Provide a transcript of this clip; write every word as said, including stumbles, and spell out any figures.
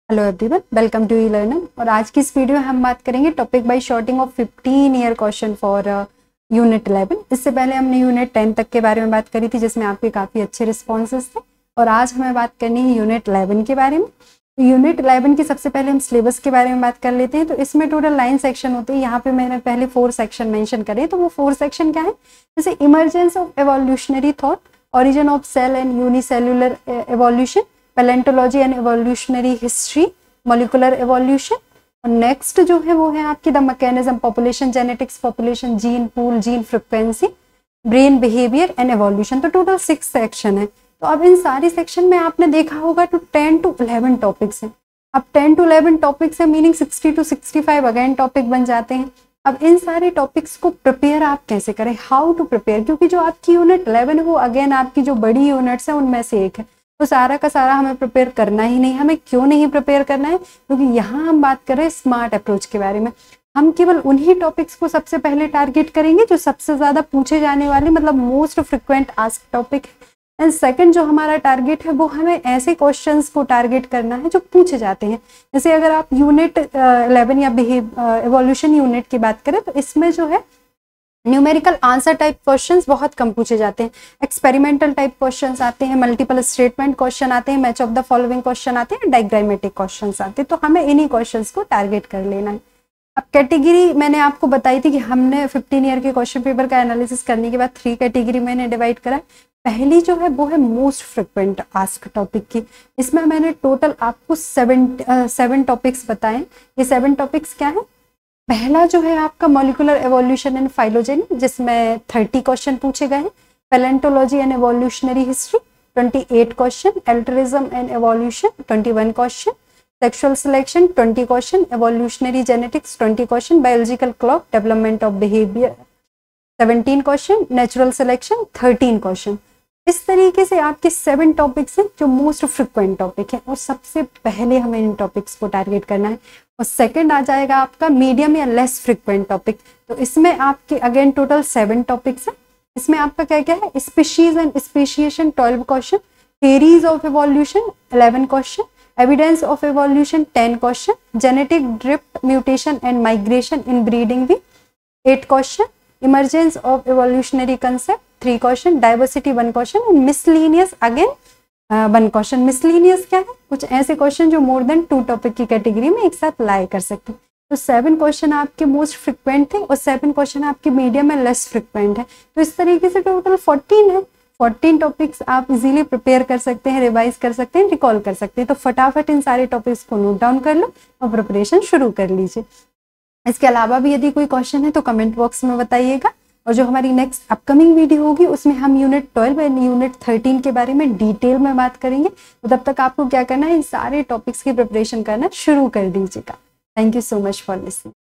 Hello everyone, welcome to e learner. और आज की इस वीडियो में हम बात करेंगे topic by sorting of fifteen year question for unit eleven. इससे पहले हमने यूनिट टेन तक के बारे में बात करी थी, जिसमें आपके काफ़ी अच्छे रिस्पॉन्सेस थे। और आज हमें बात करनी है यूनिट इलेवन के बारे में। तो यूनिट इलेवन की सबसे पहले हम सिलेबस के बारे में बात कर लेते हैं। तो इसमें टोटल नाइन सेक्शन होते हैं। यहाँ पे मैंने पहले फोर सेक्शन मेंशन करे, तो वो फोर सेक्शन क्या है, जैसे emergence of evolutionary thought, origin of cell and unicellular evolution, palaeontology and evolutionary history, molecular evolution. और नेक्स्ट जो है वो है आपकी the mechanism, population genetics, population gene pool, gene frequency, brain behaviour and evolution. तो टोटल सिक्स सेक्शन है। तो अब इन सारी सेक्शन में आपने देखा होगा तो टेन टू इलेवन टॉपिक्स हैं। अब टेन टू इलेवन टॉपिक्स है, meaning sixty to sixty five again topic बन जाते हैं। अब इन सारे टॉपिक्स को प्रिपेयर आप कैसे करें, हाउ टू प्रिपेयर, क्योंकि जो आपकी यूनिट इलेवन है वो अगेन आपकी जो बड़ी यूनिट्स है उनमें से एक है। तो सारा का सारा हमें प्रिपेयर करना ही नहीं। हमें क्यों नहीं प्रिपेयर करना है, क्योंकि यहाँ हम बात कर रहे हैं स्मार्ट अप्रोच के बारे में। हम केवल उन्हीं टॉपिक्स को सबसे पहले टारगेट करेंगे जो सबसे ज़्यादा पूछे जाने वाले, मतलब मोस्ट फ्रिक्वेंट आस्क टॉपिक है। एंड सेकंड जो हमारा टारगेट है वो हमें ऐसे क्वेश्चंस को टारगेट करना है जो पूछे जाते हैं। जैसे अगर आप यूनिट इलेवन या बिहेव एवोल्यूशन यूनिट की बात करें तो इसमें जो है न्यूमेरिकल आंसर टाइप क्वेश्चंस बहुत कम पूछे जाते हैं। एक्सपेरिमेंटल टाइप क्वेश्चंस आते हैं, मल्टीपल स्टेटमेंट क्वेश्चन आते हैं, match of the following question आते हैं, डायग्रामेटिक क्वेश्चंस आते हैं। तो हमें इन्हीं क्वेश्चंस को टारगेट कर लेना है। अब कैटेगरी मैंने आपको बताई थी कि हमने फिफ्टीन ईयर के क्वेश्चन पेपर का एनालिसिस करने के बाद थ्री कैटेगरी मैंने डिवाइड करा। पहली जो है वो है मोस्ट फ्रिक्वेंट आस्क टॉपिक की। इसमें मैंने टोटल आपको सेवन सेवन टॉपिक्स बताए। ये सेवन टॉपिक्स क्या है? पहला जो है आपका मॉलिक्यूलर एवोल्यूशन एंड फाइलोजेनी, जिसमें थर्टी क्वेश्चन पूछे गए हैं। Palaeontology and evolutionary history twenty eight question, altruism and evolution twenty one question, sexual selection twenty question, evolutionary genetics twenty question, biological clock, development of behaviour seventeen question, natural selection thirteen question. इस तरीके से आपके seven topics हैं जो most frequent topic है, और सबसे पहले हमें इन टॉपिक्स को टारगेट करना है। और सेकंड आ जाएगा आपका मीडियम या लेस फ्रिक्वेंट टॉपिक। तो इसमें आपके अगेन टोटल सेवन टॉपिक्स हैं। इसमें आपका क्या क्या है? Species and speciation twelve question, theories of evolution eleven question, evidence of evolution ten question, genetic drift mutation and migration inbreeding भी eight question, emergence of evolutionary concept three question, diversity one question, and miscellaneous again one question. Miscellaneous क्या है? कुछ ऐसे question जो more than two topic की category में एक साथ लाई कर सकते हैं। तो सेवन क्वेश्चन आपके मोस्ट फ्रिक्वेंट थे और सेवन क्वेश्चन आपके मीडियम में लेस फ्रिक्वेंट है। तो इस तरीके से टोटल फोर्टीन है। फोर्टीन टॉपिक्स आप इजीली प्रिपेयर कर सकते हैं, रिवाइज कर सकते हैं, रिकॉल कर सकते हैं। तो फटाफट इन सारे टॉपिक्स को नोट डाउन कर लो और प्रिपरेशन शुरू कर लीजिए। इसके अलावा भी यदि कोई क्वेश्चन है तो कमेंट बॉक्स में बताइएगा। और जो हमारी नेक्स्ट अपकमिंग वीडियो होगी उसमें हम unit twelve and unit thirteen के बारे में डिटेल में बात करेंगे। तो तब तक आपको क्या करना है, इन सारे टॉपिक्स की प्रिपरेशन करना शुरू कर दीजिएगा। Thank you so much for listening.